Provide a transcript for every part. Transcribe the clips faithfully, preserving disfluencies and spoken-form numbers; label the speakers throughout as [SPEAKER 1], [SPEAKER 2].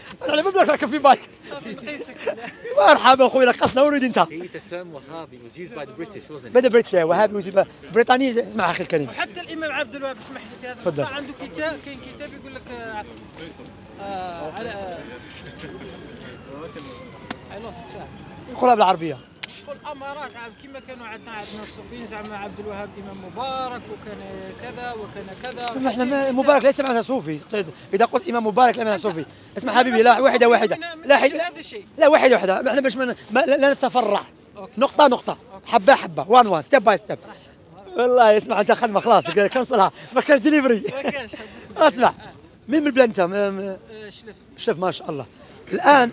[SPEAKER 1] انا ما بنعرف في بايك. مرحبا اخوي رقصنا وريد انت. بدا بريتش وهابي بريطاني. اسمع اخي الكريم.
[SPEAKER 2] وحتى الامام عبد الوهاب اسمح لي في هذا
[SPEAKER 1] تفضل.
[SPEAKER 2] عنده كتاب، كاين كتاب يقول لك آه على على نص
[SPEAKER 1] قولها بالعربيه.
[SPEAKER 2] شغل الامارات كما كانوا عندنا عندنا الصوفيين زعما عبد الوهاب امام مبارك وكان كذا وكان كذا.
[SPEAKER 1] احنا مبارك ليس معناتها صوفي. اذا قلت امام مبارك لا معناتها صوفي. اسمع حبيبي لا واحده واحده لا حد... لا واحده واحده. احنا باش من... ما... لا نتفرع. نقطه نقطه حبه حبه وان وان ستيب باي ستيب. والله اسمع انت خدمه خلاص كنصلها ما كانش ديليفري.
[SPEAKER 2] ما كانش.
[SPEAKER 1] اسمع مين من البلاد انت؟
[SPEAKER 2] شلف.
[SPEAKER 1] شلف ما شاء الله. الان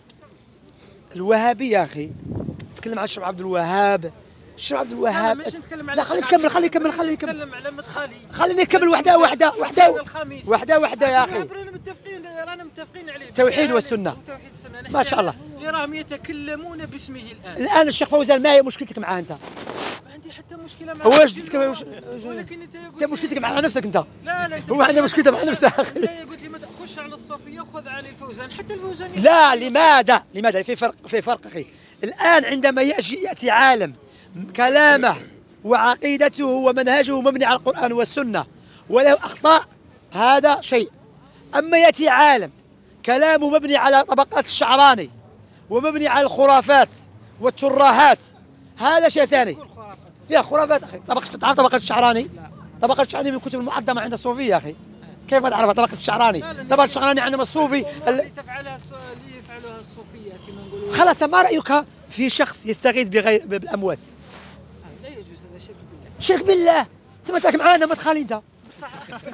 [SPEAKER 1] الوهابي يا اخي تكلم عن الشيخ عبد الوهاب. الشيخ عبد الوهاب لا خليني نكمل خليني نكمل خليني نكمل.
[SPEAKER 2] نتكلم على مدخلي.
[SPEAKER 1] خليني نكمل وحده وحده وحده وحده وحده يا اخي.
[SPEAKER 2] رانا متفقين رانا متفقين عليه.
[SPEAKER 1] التوحيد والسنه.
[SPEAKER 2] توحيد السنه
[SPEAKER 1] ما شاء الله.
[SPEAKER 2] اللي راهم يتكلمون باسمه الان.
[SPEAKER 1] الان الشيخ فوزان ما هي مشكلتك معاه انت؟
[SPEAKER 2] ما عندي حتى مشكله معاه.
[SPEAKER 1] واش تتكلم وش...
[SPEAKER 2] ولكن انت
[SPEAKER 1] انت مشكلتك مع نفسك انت.
[SPEAKER 2] لا لا
[SPEAKER 1] هو عنده مشكله مع نفسه اخي.
[SPEAKER 2] لا قلت لي ما تخش على الصوفيه خذ علي الفوزان حتى الفوزان.
[SPEAKER 1] لا لماذا؟ لماذا؟ في فرق في فرق اخي. الان عندما يجي ياتي عالم كلامه وعقيدته ومنهجه مبني على القرآن والسنة وله أخطاء هذا شيء. أما يأتي عالم كلامه مبني على طبقات الشعراني ومبني على الخرافات والترهات هذا شيء ثاني. يا خرافات أخي. طبقة تعرف طبقة الشعراني؟ طبقة الشعراني من الكتب المعظمة عند الصوفية يا أخي. كيف ما تعرفها طبقة الشعراني؟ طبقة الشعراني عندما الصوفي
[SPEAKER 2] اللي تفعلها اللي يفعلوها الصوفية كما نقولوا.
[SPEAKER 1] خلاص ما رأيك في شخص يستغيث بغير بالأموات؟
[SPEAKER 2] لا يجوز هذا شرك بالله.
[SPEAKER 1] شرك بالله. سمعتك معانا ما تخالي انت.
[SPEAKER 2] صح.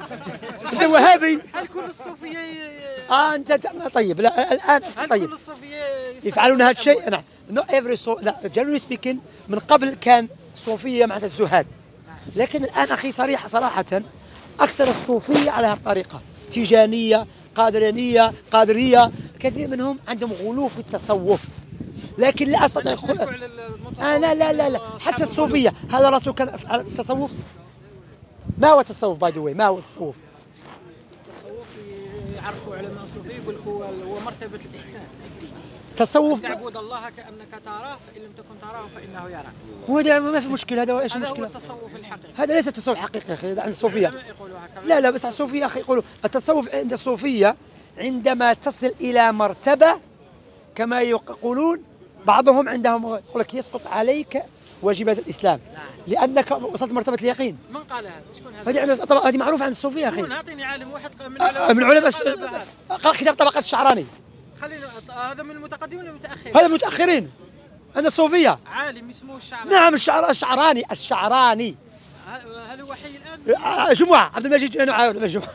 [SPEAKER 1] انت وهابي.
[SPEAKER 2] هل كل الصوفيه
[SPEAKER 1] اه انت طيب لا الان
[SPEAKER 2] هل
[SPEAKER 1] طيب
[SPEAKER 2] كل الصوفيه
[SPEAKER 1] يفعلون هذا الشيء؟ نعم نو ايفري سو لا جنرالي سبيكين. من قبل كان الصوفيه معناتها الزهاد، لكن الان اخي صريحه صراحه اكثر الصوفيه على هذه الطريقه. تيجانيه قادرانيه قادريه كثير منهم عندهم غلو في التصوف، لكن لا استطيع آه لا لا لا لا حتى الصوفيه. هذا الرسول كان على التصوف. ما هو التصوف باي ذا واي؟ ما هو التصوف؟
[SPEAKER 2] التصوف يعرفوا علماء الصوفيه يقول هو هو مرتبه الاحسان.
[SPEAKER 1] تصوف
[SPEAKER 2] تعبد الله كانك تراه فان لم تكن تراه فانه يراك.
[SPEAKER 1] وهذا ما في مشكله. هذا ايش
[SPEAKER 2] المشكله؟
[SPEAKER 1] المشكله؟
[SPEAKER 2] هذا هو التصوف الحقيقي.
[SPEAKER 1] هذا ليس التصوف الحقيقي اخي عند الصوفيه. لا لا بس الصوفيه اخي يقولوا التصوف عند الصوفيه عندما تصل الى مرتبه كما يقولون بعضهم عندهم يقول لك يسقط عليك واجبات الاسلام لانك وصلت مرتبه اليقين.
[SPEAKER 2] من قال هذا؟ شكون هذا؟
[SPEAKER 1] هذه طبعا هذه معروفه عند الصوفيه اخي.
[SPEAKER 2] شكون؟ اعطيني عالم واحد من
[SPEAKER 1] العلماء من علماء قال كتاب طبقه الشعراني.
[SPEAKER 2] خلينا هذا من المتقدمين ولا المتاخرين؟
[SPEAKER 1] هذا المتاخرين عند الصوفيه.
[SPEAKER 2] عالم اسمه الشعراني.
[SPEAKER 1] نعم الشعر الشعراني الشعراني.
[SPEAKER 2] هل هو حي الان؟
[SPEAKER 1] جمعه عبد المجيد جمعه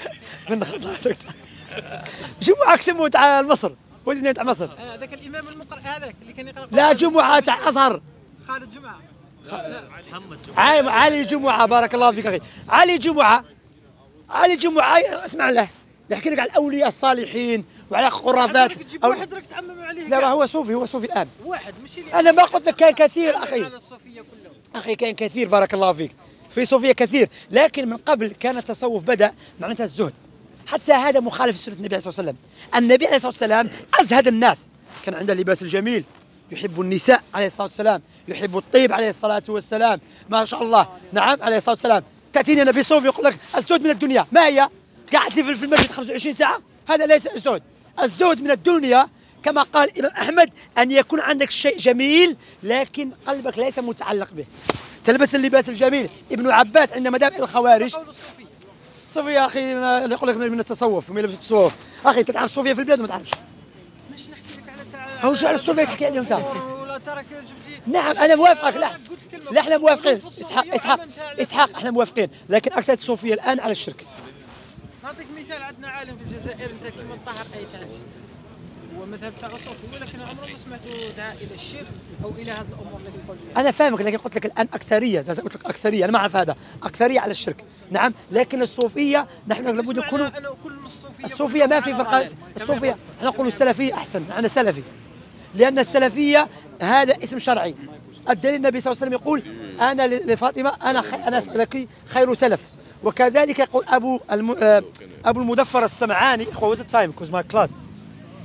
[SPEAKER 1] جمعه كسموا تاع مصر وزنه تاع مصر.
[SPEAKER 2] هذاك الامام المقرئ هذاك اللي كان يقرا.
[SPEAKER 1] لا جمعه تاع ازهر.
[SPEAKER 2] خالد جمعه.
[SPEAKER 1] علي علي جمعه بارك الله فيك اخي. علي جمعه علي جمعه اسمع له يحكي لك على الاولياء الصالحين وعلى خرافات.
[SPEAKER 2] تجيب واحد راك تعمم عليه.
[SPEAKER 1] لا هو صوفي هو صوفي الان.
[SPEAKER 2] واحد ماشي.
[SPEAKER 1] انا ما قلت لك كان كثير اخي.
[SPEAKER 2] على الصوفيه كلهم.
[SPEAKER 1] اخي كان كثير بارك الله فيك. في صوفيه كثير، لكن من قبل كان التصوف بدا معناتها الزهد. حتى هذا مخالف لسنه النبي صلى الله عليه وسلم. النبي عليه الصلاه والسلام ازهد الناس، كان عنده اللباس الجميل، يحب النساء عليه الصلاه والسلام، يحب الطيب عليه الصلاه والسلام، ما شاء الله. نعم عليه الصلاه والسلام. تاتيني انا بصوفي يقول لك الزهد من الدنيا، ما هي؟ قاعد لي في المسجد خمسة وعشرين ساعه، هذا ليس الزهد. الزهد من الدنيا كما قال الامام احمد ان يكون عندك شيء جميل لكن قلبك ليس متعلق به. تلبس اللباس الجميل. ابن عباس عندما ذهب الى الخوارج الصوفيه يا اخي يقول لك من التصوف وما يلبس التصوف. اخي تعرف الصوفيه في البلاد وما تعرفش؟
[SPEAKER 2] مش نحكي لك على تاع
[SPEAKER 1] هو شعر الصوفيه تحكي عليهم انت.
[SPEAKER 2] ولا تراك جبت لي.
[SPEAKER 1] نعم انا موافقك. لا لا احنا موافقين اسحاق اسحاق اسحاق احنا موافقين، لكن اكثر الصوفيه الان على الشرك.
[SPEAKER 2] نعطيك مثال. عندنا عالم في الجزائر انت كيما الطاهر اي تاع هو مذهب تاع الصوفي، ولكن عمره ما سمعته دعا الى الشرك او الى هذه الامور التي قلت فيها.
[SPEAKER 1] انا فاهمك، لكن قلت لك الان اكثريه، قلت لك اكثريه، انا ما اعرف هذا، اكثريه على الشرك. نعم لكن الصوفيه نحن لابد يكونوا
[SPEAKER 2] الصوفيه
[SPEAKER 1] الصوفيه ما في فرق. الصوفيه احنا نقول السلفيه احسن، انا سلفي لان السلفيه هذا اسم شرعي. الدليل النبي صلى الله عليه وسلم يقول انا لفاطمه انا خ... انا لك خير سلف، وكذلك يقول ابو الم... ابو المدفر السمعاني. اخوه وات تايم كوز ماي كلاس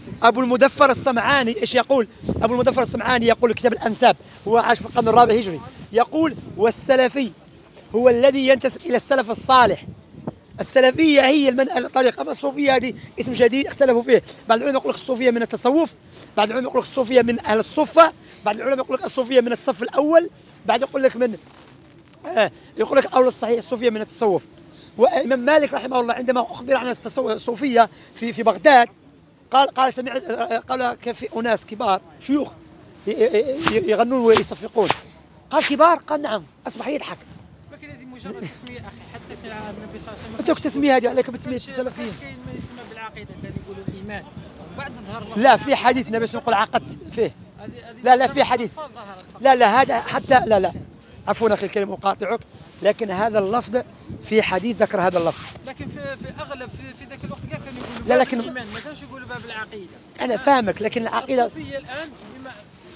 [SPEAKER 1] ابو المدفر الصمعاني ايش يقول؟ ابو المدفر الصمعاني يقول كتاب الانساب، هو عاش في القرن الرابع هجري، يقول: والسلفي هو الذي ينتسب الى السلف الصالح. السلفيه هي المنهج الطريق، اما الصوفيه هذه اسم جديد اختلفوا فيه، بعض العلماء يقول لك الصوفيه من التصوف، بعض العلماء يقول لك الصوفيه من اهل الصفه، بعض العلماء يقول لك الصوفيه من الصف الاول، بعد يقول لك من آه يقول لك الاول الصحيح الصوفيه من التصوف. والامام مالك رحمه الله عندما اخبر عن الصوفيه في في بغداد قال قال سمعت قال كان في اناس كبار شيوخ يغنون ويصفقون، قال كبار؟ قال نعم، اصبح يضحك.
[SPEAKER 2] لكن هذه مجرد تسميه اخي، حتى في النبي صلى الله عليه وسلم
[SPEAKER 1] اترك تسميه هذه عليك بتسميه السلفيين.
[SPEAKER 2] كاين ما يسمى بالعقيده، كان يقولوا الايمان وبعد ظهر
[SPEAKER 1] لا في حديث النبي صلى الله عليه وسلم يقول عقدت فيه. لا لا في حديث، لا لا هذا حتى لا لا عفوا اخي الكريم اقاطعك، لكن هذا اللفظ في حديث ذكر هذا اللفظ.
[SPEAKER 2] لكن في في اغلب في, في ذاك الوقت كانوا يقولوا
[SPEAKER 1] لا
[SPEAKER 2] باب
[SPEAKER 1] لكن
[SPEAKER 2] الايمان، ما كانوش يقولوا باب العقيده.
[SPEAKER 1] انا فاهمك، لكن العقيده
[SPEAKER 2] الصوفيه الان بما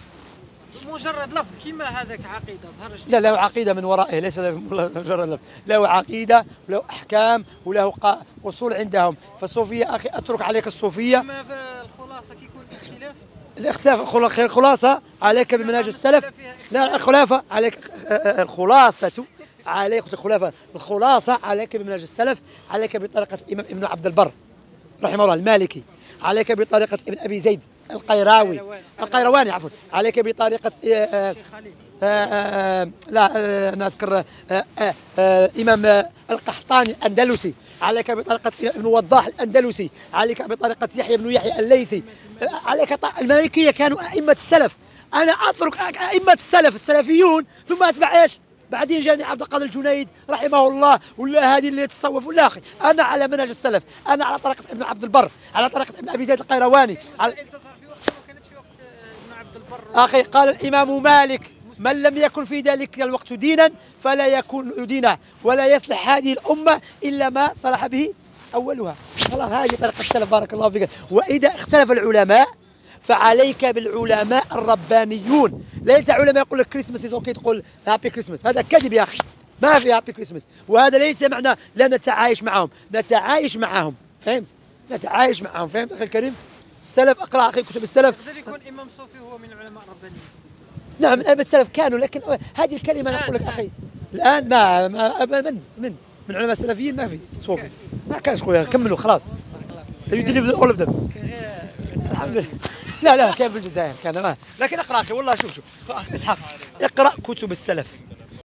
[SPEAKER 2] مجرد لفظ كما هذاك عقيده ظهر.
[SPEAKER 1] لا له عقيده من ورائه، ليس مجرد لفظ، له عقيده وله احكام وله اصول عندهم. فالصوفيه اخي اترك عليك الصوفيه.
[SPEAKER 2] اما في الخلاصه كيكون اختلاف،
[SPEAKER 1] الاختلاف الخلاصه عليك بمنهج السلف. لا الخلافه عليك، الخلاصه عليك الخلافه الخلاصه عليك بمنهج السلف، عليك بطريقه الامام ابن عبد البر رحمه الله المالكي، عليك بطريقه ابن ابي زيد القيراوي القيرواني عفوا، عليك بطريقه آآ آآ لا انا اذكر امام القحطاني الاندلسي، عليك بطريقه ابن وضاح الاندلسي، عليك بطريقه يحيى بن يحيى الليثي، عليك المالكيه كانوا ائمه السلف. انا اترك ائمه السلف السلفيون ثم اتبع ايش؟ بعدين جاني عبد القادر الجنيد رحمه الله ولا هذه اللي يتصوف ولا اخي، انا على منهج السلف، انا على طريقه ابن عبد البر، على طريقه ابن ابي زيد القيرواني. على اخي قال الامام مالك: من لم يكن في ذلك الوقت دينا فلا يكون دينا، ولا يصلح هذه الامه الا ما صلح به اولها. خلاص هذه طريقه السلف بارك الله فيك. واذا اختلف العلماء فعليك بالعلماء الربانيون، ليس علماء يقول لك كريسماس اوكي تقول هابي كريسماس، هذا كذب يا اخي، ما في هابي كريسماس، وهذا ليس معنى لا نتعايش معهم، نتعايش معهم، فهمت؟ نتعايش معهم، فهمت اخي الكريم؟ السلف اقرا اخي كتب السلف.
[SPEAKER 2] يقدر يكون امام صوفي هو من العلماء الربانيين.
[SPEAKER 1] نعم من ائمه السلف كانوا، لكن هذه الكلمه انا اقول لك اخي الان ما, ما من من من علماء السلفيين ما في صوفي، ما كانش خويا كملوا خلاص. You deliver all of them. الحمد لله. لا لا كان في الجزائر كان ما. لكن اقرا اخي والله شوف شوف اسحاق اقرا كتب السلف.